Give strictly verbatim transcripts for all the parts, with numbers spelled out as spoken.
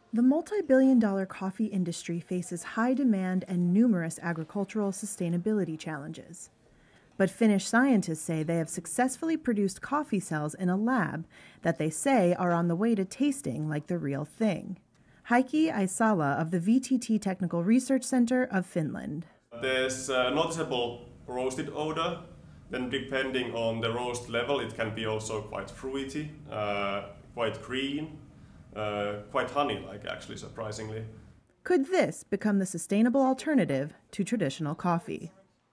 The multi-billion dollar coffee industry faces high demand and numerous agricultural sustainability challenges. But Finnish scientists say they have successfully produced coffee cells in a lab that they say are on the way to tasting like the real thing. Heikki Aisala of the V T T Technical Research Center of Finland. There's a noticeable roasted odor. Then depending on the roast level, it can be also quite fruity, uh, quite green, uh, quite honey-like actually, surprisingly. Could this become the sustainable alternative to traditional coffee?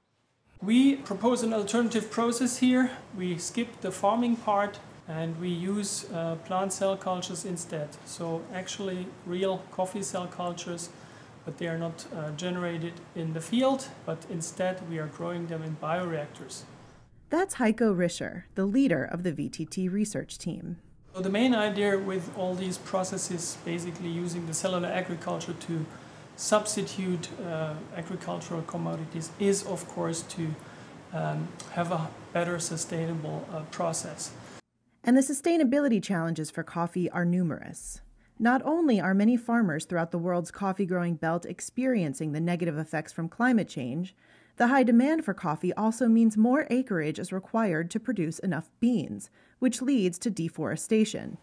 We propose an alternative process here. We skip the farming part and we use uh, plant cell cultures instead. So actually real coffee cell cultures, but they are not uh, generated in the field, but instead we are growing them in bioreactors. That's Heikko Rischer, the leader of the V T T research team. So the main idea with all these processes, basically using the cellular agriculture to substitute uh, agricultural commodities, is of course to um, have a better sustainable uh, process. And the sustainability challenges for coffee are numerous. Not only are many farmers throughout the world's coffee-growing belt experiencing the negative effects from climate change, the high demand for coffee also means more acreage is required to produce enough beans, which leads to deforestation.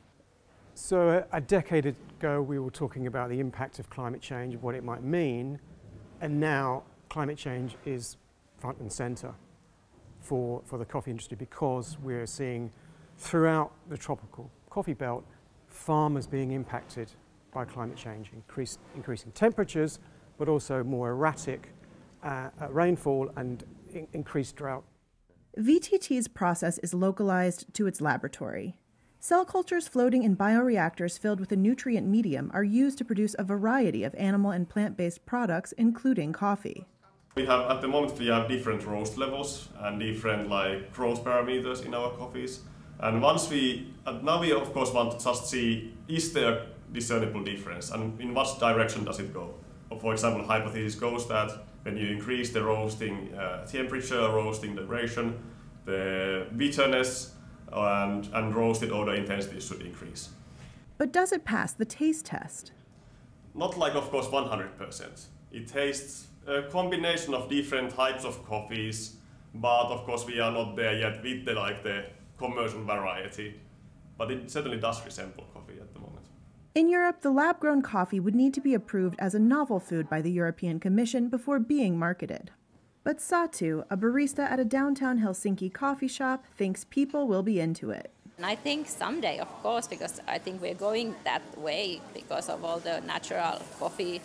So a decade ago we were talking about the impact of climate change, what it might mean, and now climate change is front and center for, for the coffee industry because we're seeing throughout the tropical coffee belt farmers being impacted by climate change, increase, increasing temperatures, but also more erratic uh, rainfall and in, increased drought. V T T's process is localized to its laboratory. Cell cultures floating in bioreactors filled with a nutrient medium are used to produce a variety of animal and plant-based products, including coffee. We have, at the moment, we have different roast levels and different like growth parameters in our coffees. And once we, and now we of course want to just see, is there a discernible difference and in what direction does it go? For example, hypothesis goes that when you increase the roasting uh, temperature, roasting duration, the bitterness and, and roasted odor intensity should increase. But does it pass the taste test? Not like, of course, one hundred percent. It tastes a combination of different types of coffees, but of course we are not there yet with the, like, the commercial variety. But it certainly does resemble coffee at the moment. In Europe, the lab-grown coffee would need to be approved as a novel food by the European Commission before being marketed. But Satu, a barista at a downtown Helsinki coffee shop, thinks people will be into it. And I think someday, of course, because I think we're going that way because of all the natural coffee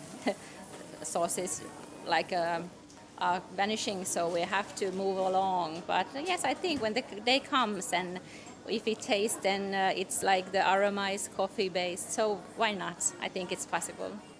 sources like um, are vanishing, so we have to move along. But yes, I think when the day comes and if it tastes, then uh, it's like the aromatized coffee base, so why not? I think it's possible.